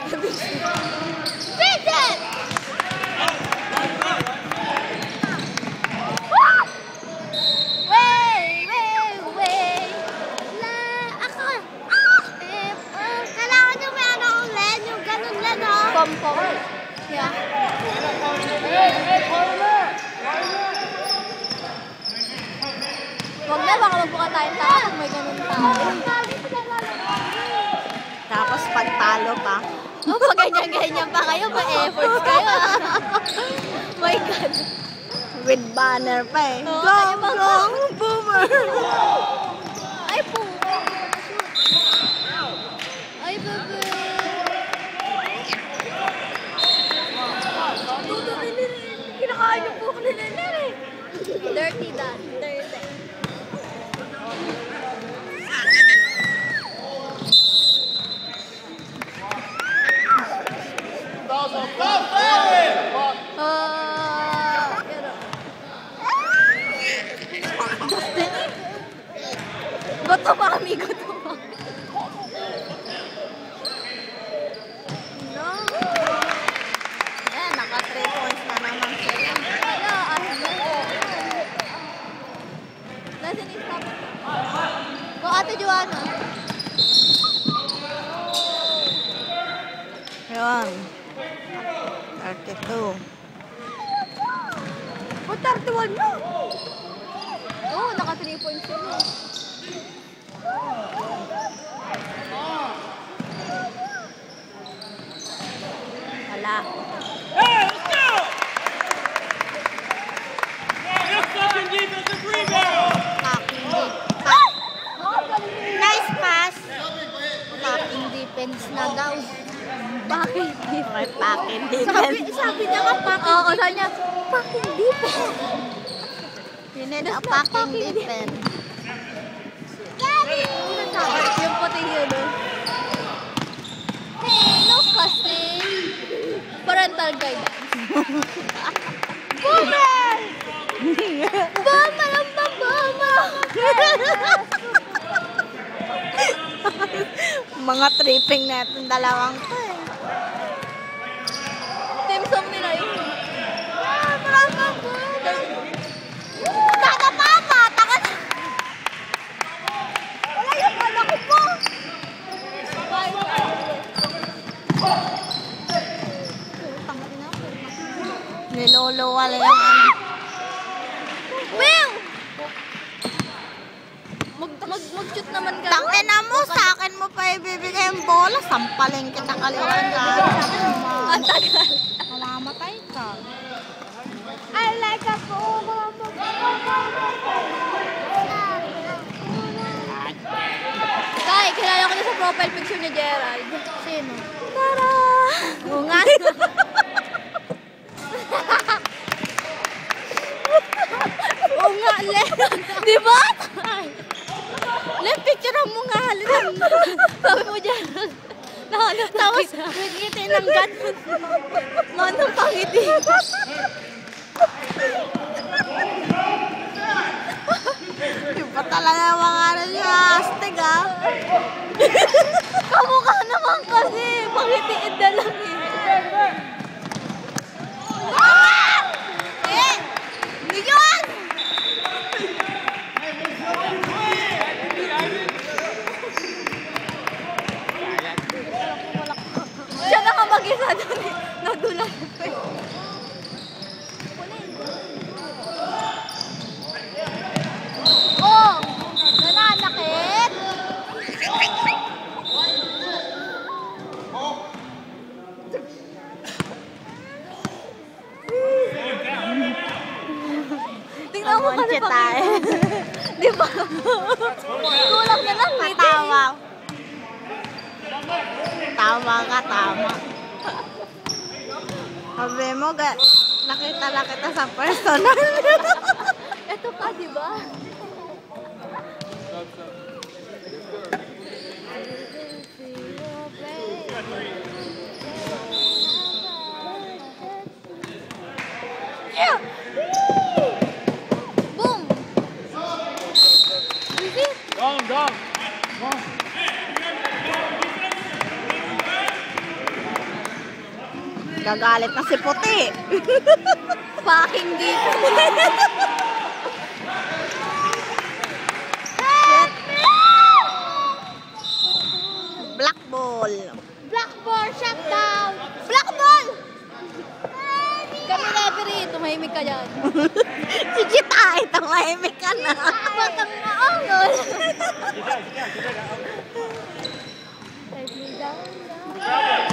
Vincent! Pom-pom. Yeah. Huwag na, baka magbuka tayong tao kung may ganun tao. Tapos pagtalo pa. Oh, pag ganyan-ganyan pa kayo, pa-efforts kayo. My God. With banner pa eh. Oh, Gong, boomer! Ay, po. Ay, bebe. Kinakain yung buhok ni Lener eh. Dirty dad. Dirty. Goto pa kami, goto pa. No. Ayan, naka 3 points na naman sila. Ano, Nasaan yung stop? Go, Ate Joanna. Yun. 32. O, 31 na. Oo, naka 3 points sila. Wala. Hey, let's go! Good fucking defensive rebound! Nice pass. Tapping defense na daw. Bakit? Okay, packing defense. Sabi niya nga packing. Oo, sabi niya, packing defense. You need a packing defense. Yung puti yun, no? Hey, no kasi. Parental guidance. Boomer! Boomer ang boomer! Mga tripping natin dalawang to eh. Team song nila yun. Tata papa! Takot! Wala yung pala ko po! Nilolo wala yung ano. Will! Mag-shoot naman ka. Tangina mo, sa akin mo pa ibibigay yung bola. Sampaling kita kaliwan ka. Ang tagal. Mamamatay ka. I like a Kai, kilala ko na sa profile picture ni Gerald. Sino? Tara! Oo nga. Oo nga, Len. Di ba? Len, picture mo nga. Sabi mo Gerald. Tapos, ngiti ng ganun. Manong pangiti. Iba talaga yung mga ano niya. Astig ah. Kamukha naman kasi. Pangitiin na lang eh. Hindi yun! Siya nakamag-isa doon eh. Nadulas pa eh. Oh! Nananakit! Tingnan mo ka na Amonche tayo. Di ba? Kulang na lang. Matawa. Tama ka, tama. Sabi mo, nakita na kita sa personal. Ito pa, di ba? Yeah! Boom! Easy! Go. Gagalit na si Puti. Fucking dito. Shit. Black ball. Black ball, shut down. Black ball! Kami referee, tumahimik ka dyan. Si Chita, tumahimik ka na. Batang maangol. Get down, get down, get down. Let me down.